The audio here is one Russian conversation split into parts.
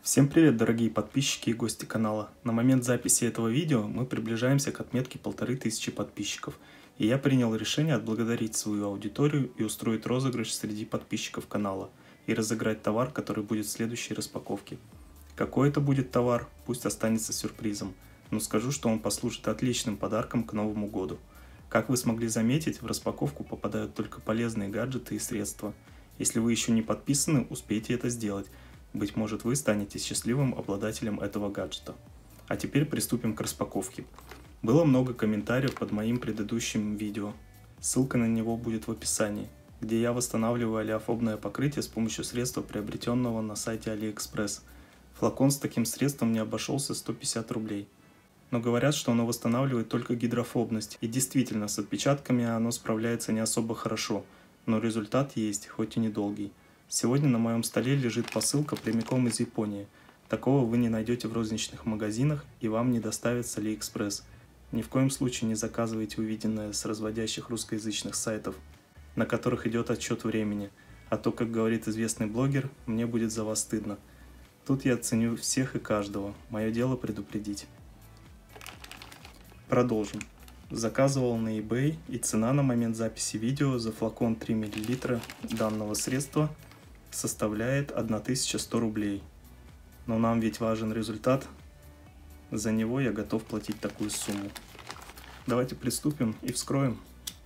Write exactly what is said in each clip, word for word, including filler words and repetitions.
Всем привет, дорогие подписчики и гости канала. На момент записи этого видео мы приближаемся к отметке полторы тысячи подписчиков. И я принял решение отблагодарить свою аудиторию и устроить розыгрыш среди подписчиков канала. И разыграть товар, который будет в следующей распаковке. Какой это будет товар, пусть останется сюрпризом. Но скажу, что он послужит отличным подарком к Новому году. Как вы смогли заметить, в распаковку попадают только полезные гаджеты и средства. Если вы еще не подписаны, успейте это сделать. Быть может, вы станете счастливым обладателем этого гаджета. А теперь приступим к распаковке. Было много комментариев под моим предыдущим видео. Ссылка на него будет в описании, где я восстанавливаю олеофобное покрытие с помощью средства, приобретенного на сайте AliExpress. Флакон с таким средством мне обошелся сто пятьдесят рублей. Но говорят, что оно восстанавливает только гидрофобность. И действительно, с отпечатками оно справляется не особо хорошо. Но результат есть, хоть и недолгий. Сегодня на моем столе лежит посылка прямиком из Японии. Такого вы не найдете в розничных магазинах и вам не доставят с AliExpress. Ни в коем случае не заказывайте увиденное с разводящих русскоязычных сайтов, на которых идет отсчет времени. А то, как говорит известный блогер, мне будет за вас стыдно. Тут я ценю всех и каждого. Мое дело предупредить. Продолжим. Заказывал на eBay, и цена на момент записи видео за флакон три миллилитра данного средства составляет тысяча сто рублей. Но нам ведь важен результат. За него я готов платить такую сумму. Давайте приступим и вскроем.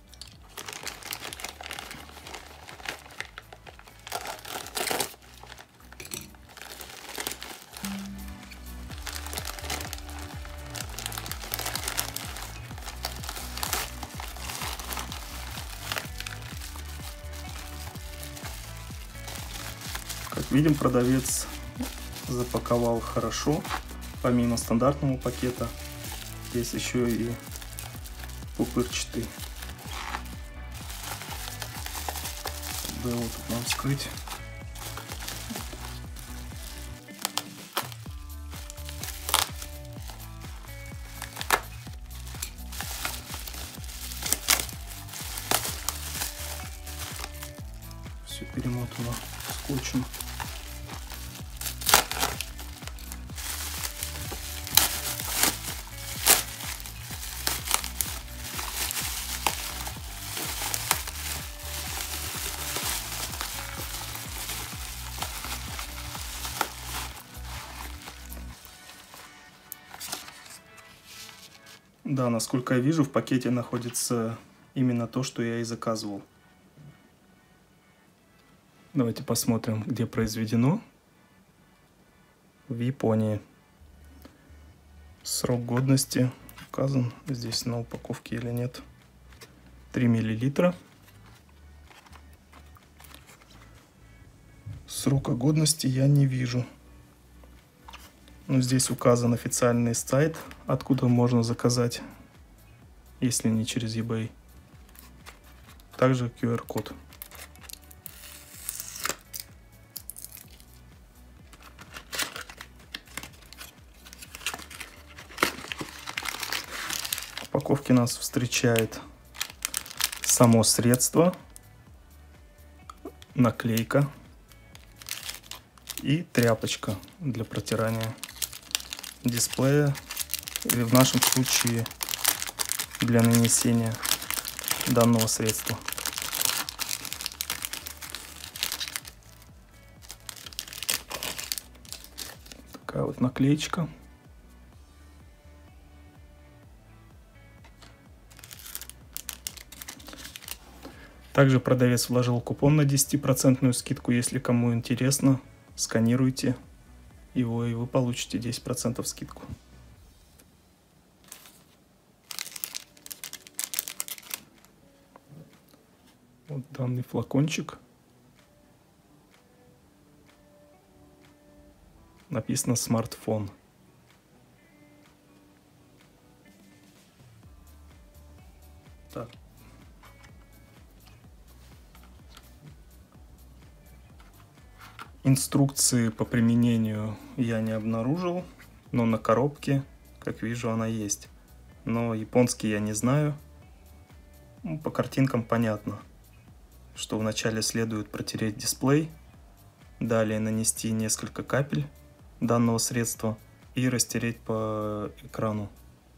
Как видим, продавец запаковал хорошо. Помимо стандартного пакета, есть еще и пупырчатый. Было тут нам вскрыть. Все перемотано скотчем. Да, насколько я вижу, в пакете находится именно то, что я и заказывал. Давайте посмотрим, где произведено. В Японии. Срок годности указан здесь на упаковке или нет. три миллилитра. Срока годности я не вижу. Но здесь указан официальный сайт, откуда можно заказать, если не через eBay. Также ку эр код. В упаковке нас встречает само средство, наклейка и тряпочка для протирания дисплея, или в нашем случае для нанесения данного средства. Такая вот наклеечка. Также продавец вложил купон на десятипроцентную скидку. Если кому интересно, сканируйте его, и вы получите десять процентов скидку. Вот данный флакончик. Написано смартфон. Так. Инструкции по применению я не обнаружил, но на коробке, как вижу, она есть. Но японский я не знаю. Ну, по картинкам понятно, что вначале следует протереть дисплей, далее нанести несколько капель данного средства и растереть по экрану.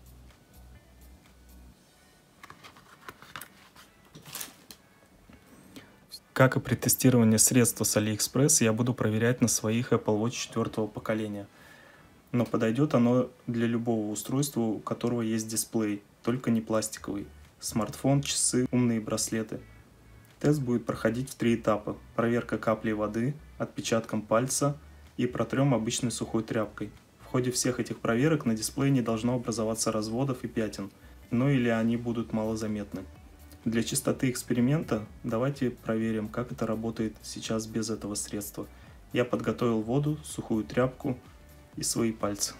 Как и при тестировании средства с AliExpress, я буду проверять на своих Apple Watch четвёртого поколения. Но подойдет оно для любого устройства, у которого есть дисплей, только не пластиковый. Смартфон, часы, умные браслеты. Тест будет проходить в три этапа. Проверка каплей воды, отпечатком пальца и протрем обычной сухой тряпкой. В ходе всех этих проверок на дисплее не должно образоваться разводов и пятен, но или они будут малозаметны. Для чистоты эксперимента давайте проверим, как это работает сейчас без этого средства. Я подготовил воду, сухую тряпку и свои пальцы.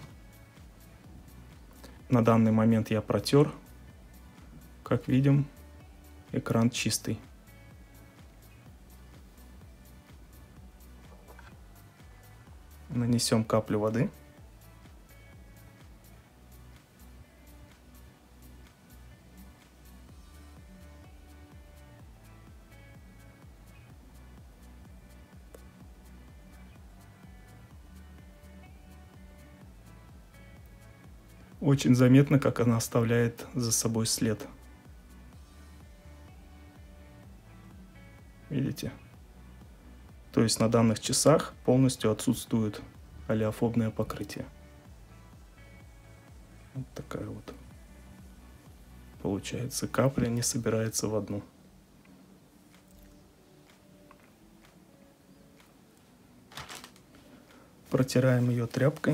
На данный момент я протер. Как видим, экран чистый. Нанесем каплю воды. Очень заметно, как она оставляет за собой след. Видите? То есть на данных часах полностью отсутствует олеофобное покрытие. Вот такая вот получается капля, не собирается в одну. Протираем ее тряпкой.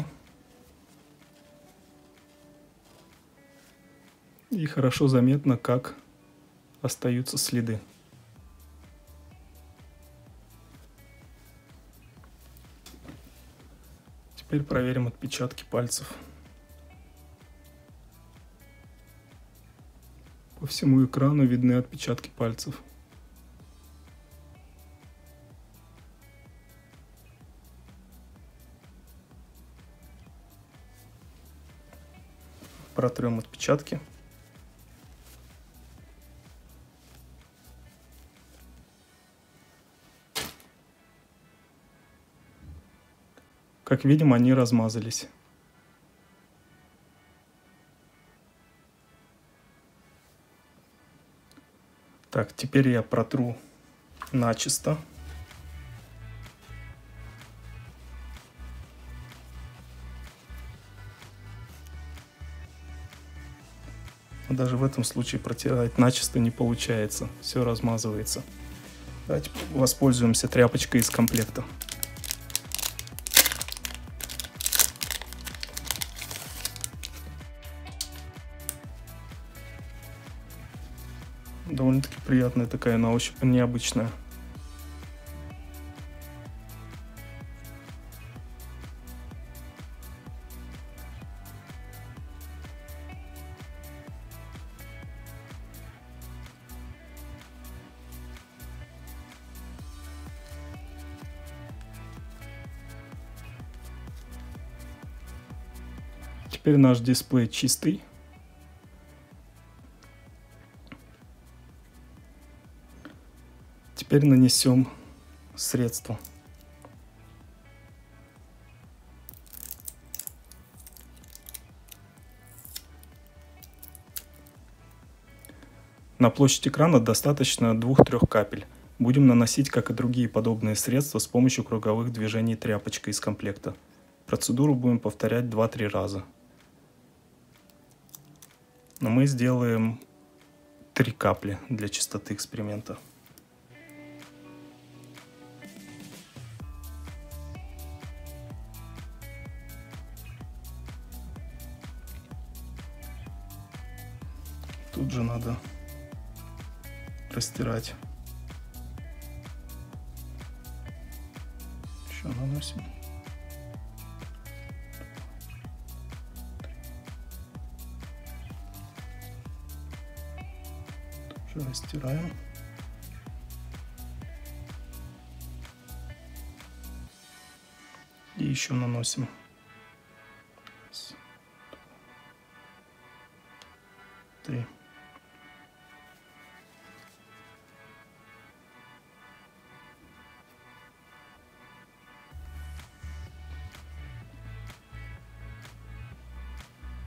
И хорошо заметно, как остаются следы. Теперь проверим отпечатки пальцев. По всему экрану видны отпечатки пальцев. Протрем отпечатки. Как видим, они размазались. Так, теперь я протру начисто. Даже в этом случае протирать начисто не получается, все размазывается. Давайте воспользуемся тряпочкой из комплекта. Довольно-таки приятная такая на ощупь, необычная. Теперь наш дисплей чистый. Теперь нанесем средство. На площадь экрана достаточно двух-трёх капель. Будем наносить, как и другие подобные средства, с помощью круговых движений тряпочкой из комплекта. Процедуру будем повторять два-три раза. Но мы сделаем три капли для чистоты эксперимента. Тут же надо растирать. Еще наносим. Тут же растираем. И еще наносим. Раз, два, три.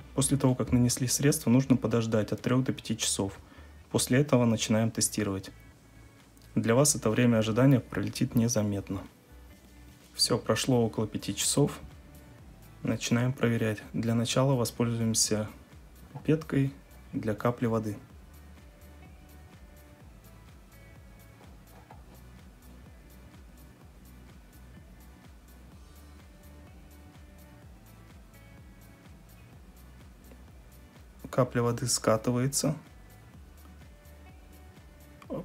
После того, как нанесли средство, нужно подождать от трёх до пяти часов. После этого начинаем тестировать. Для вас это время ожидания пролетит незаметно. Все, прошло около пяти часов. Начинаем проверять. Для начала воспользуемся пипеткой для капли воды. Капля воды скатывается. Оп.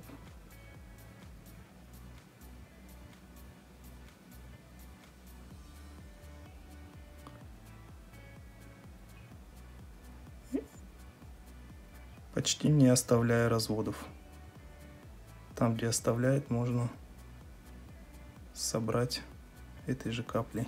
Почти не оставляя разводов. Там, где оставляет, можно собрать этой же каплей.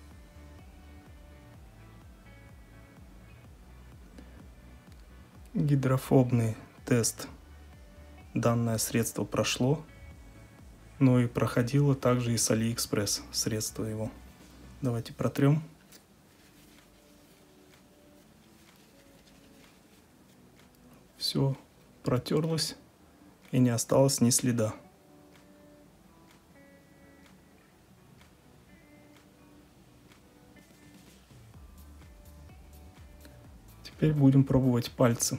Гидрофобный тест данное средство прошло, но и проходило также и с AliExpress средство его. Давайте протрем. Все протерлось и не осталось ни следа. Теперь будем пробовать пальцы.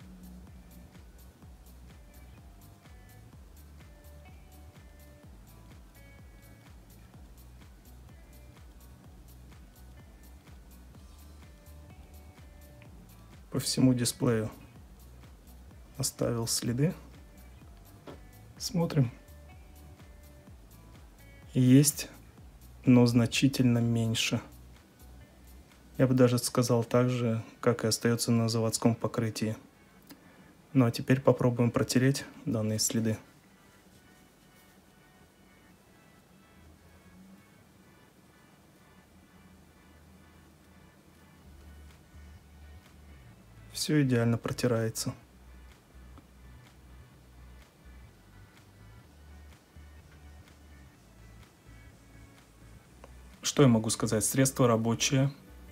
По всему дисплею оставил следы. Смотрим. Есть, но значительно меньше. Я бы даже сказал так же, как и остается на заводском покрытии. Ну а теперь попробуем протереть данные следы. Все идеально протирается. Что я могу сказать? Средство рабочее.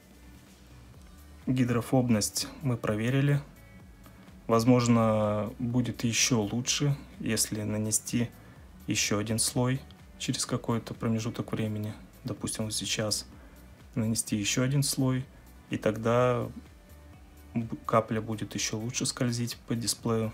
Гидрофобность мы проверили. Возможно, будет еще лучше, если нанести еще один слой через какой-то промежуток времени. Допустим, вот сейчас нанести еще один слой, и тогда капля будет еще лучше скользить по дисплею.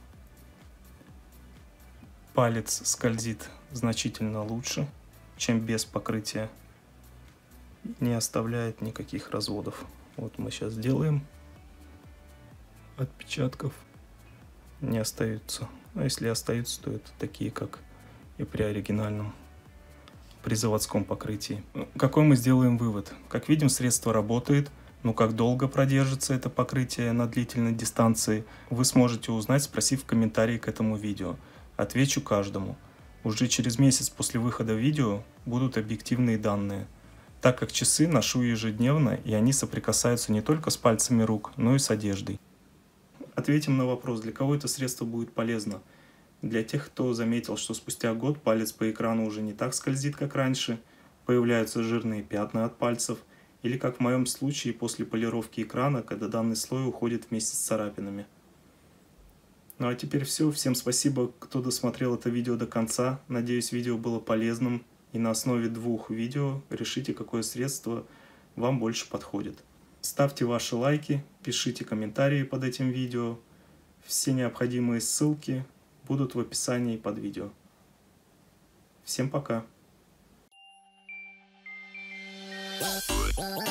Палец скользит значительно лучше, чем без покрытия. Не оставляет никаких разводов. Вот мы сейчас делаем. Отпечатков не остаются. А если остаются, то это такие, как и при оригинальном, при заводском покрытии. Какой мы сделаем вывод? Как видим, средство работает, но как долго продержится это покрытие на длительной дистанции, вы сможете узнать, спросив в комментарии к этому видео. Отвечу каждому. Уже через месяц после выхода видео будут объективные данные, так как часы ношу ежедневно, и они соприкасаются не только с пальцами рук, но и с одеждой. Ответим на вопрос, для кого это средство будет полезно. Для тех, кто заметил, что спустя год палец по экрану уже не так скользит, как раньше, появляются жирные пятна от пальцев, или как в моем случае после полировки экрана, когда данный слой уходит вместе с царапинами. Ну а теперь все. Всем спасибо, кто досмотрел это видео до конца. Надеюсь, видео было полезным. И на основе двух видео решите, какое средство вам больше подходит. Ставьте ваши лайки, пишите комментарии под этим видео. Все необходимые ссылки будут в описании под видео. Всем пока!